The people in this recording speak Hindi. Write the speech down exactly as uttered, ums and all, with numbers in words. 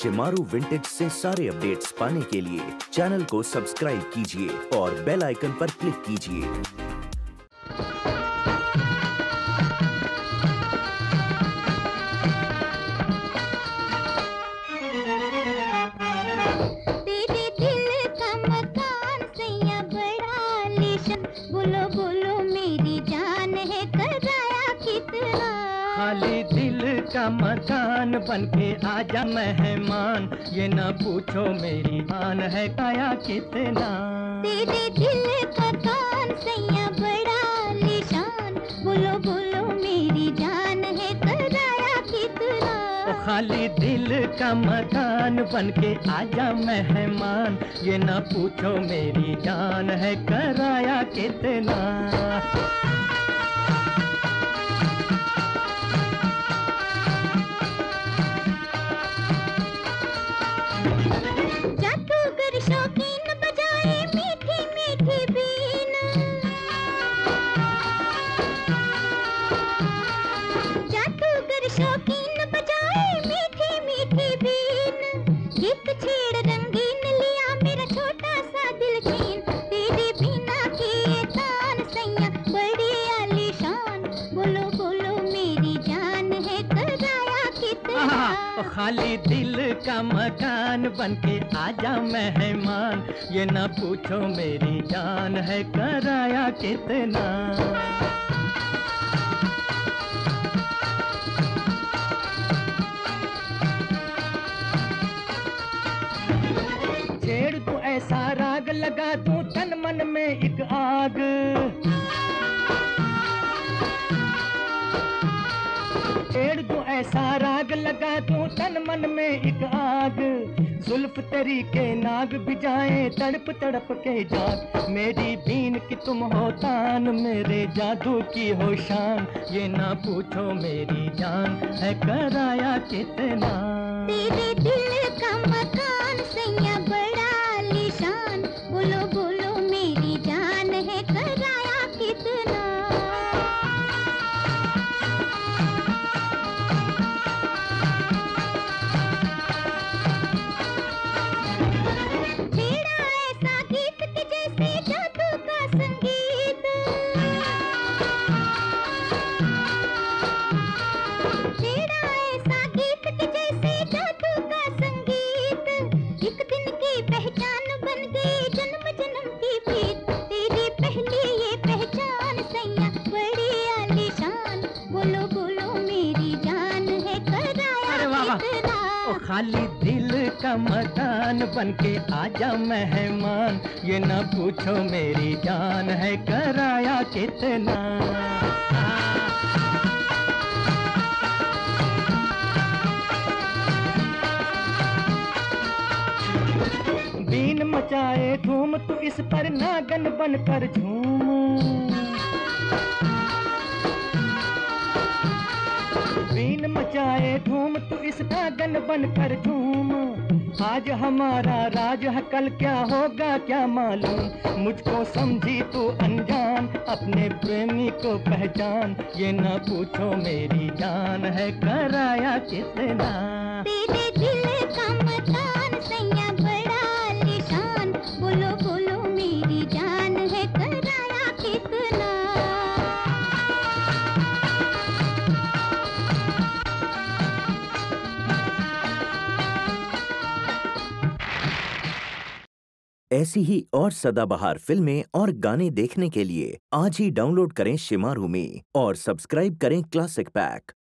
शिमारू विंटेज से सारे अपडेट्स पाने के लिए चैनल को सब्सक्राइब कीजिए और बेल आइकन पर क्लिक कीजिए। तेरे दिल का मकान सैया बड़ा आलीशान, बोलो बोलो मेरी जान है कराया कितना। खाली दिल का मकान बनके आजा मेहमान, ये ना पूछो मेरी जान है काया कितना। तेरे दिल का कान सैया बड़ा आलीशान, बोलो बोलो मेरी जान है कराया कितना। ओ खाली दिल का मकान बनके आजा मेहमान, ये ना पूछो मेरी जान है कराया कितना। जादूगर शौकीन बजाए मीठी मीठी बीन, जादूगर शौकीन बजाए मीठी मीठी बीन, गीत छेड़ रंगीन लिया मेरा छोटा सा दिल छीन। तेरे बिना किए तान सैया बड़ी आलीशान, बोलो बोलो मेरी जान है कराया कितना। ओ खाली दिल का मकान बनके आजा मेहमान, ये ना पूछो मेरी जान है कराया कितना। छेड़ तू ऐसा राग लगा तू तन मन में एक आग, छेड़ तू ऐसा राग लगा तू तन मन में एक आग। जुल्फ तेरी के नाग बिजाए तड़प तड़प के जाग, मेरी बीन की तुम हो तान मेरे जादू की हो शान, ये ना पूछो मेरी जान है कराया कितना। तेरे दिल का मकान सैया बड़ा आलीशान, बोलो बोलो मेरी जान है कराया कितना। छेड़ा ऐसा गीत के जैसे जादू का संगीत, छेड़ा ऐसा गीत के जैसे जादू का संगीत, एक दिन की पहचान बन गई जन्म जन्म की प्रीत। तेरी पहली ये पहचान सैया बड़ी आलीशान, बोलो बोलो मेरी जान है कराया कितना। ओ खाली दिल का मकान बनके आजा मेहमान, ये ना पूछो मेरी जान है कराया कितना। बीन मचाए धूम तू इस पर नागन बनकर झूम, बीन मचाए धूम तू इस नागन बनकर झूम। आज हमारा राज है कल क्या होगा क्या मालूम, मुझको समझी तू अनजान अपने प्रेमी को पहचान, ये ना पूछो मेरी जान है कराया कितना। तेरे दिल का मकान सैया बड़ा आलीशान, बोलो बोलो मेरी जान है कराया कितना। ऐसी ही और सदाबहार फिल्में और गाने देखने के लिए आज ही डाउनलोड करें शिमारू में और सब्सक्राइब करें क्लासिक पैक।